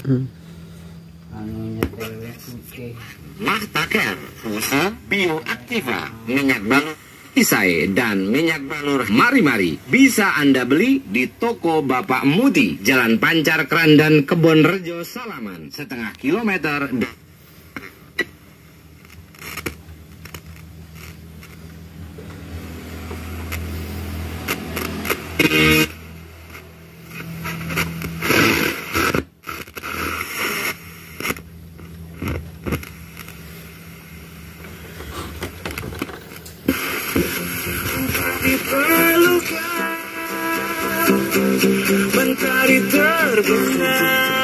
Mahtaker, Bioaktiva, minyak balur Isai, dan minyak balur Mari-Mari bisa Anda beli di toko Bapak Muti, Jalan Pancar Kerandan, Kebon Rejo, Salaman, setengah kilometer. Mentari terbunga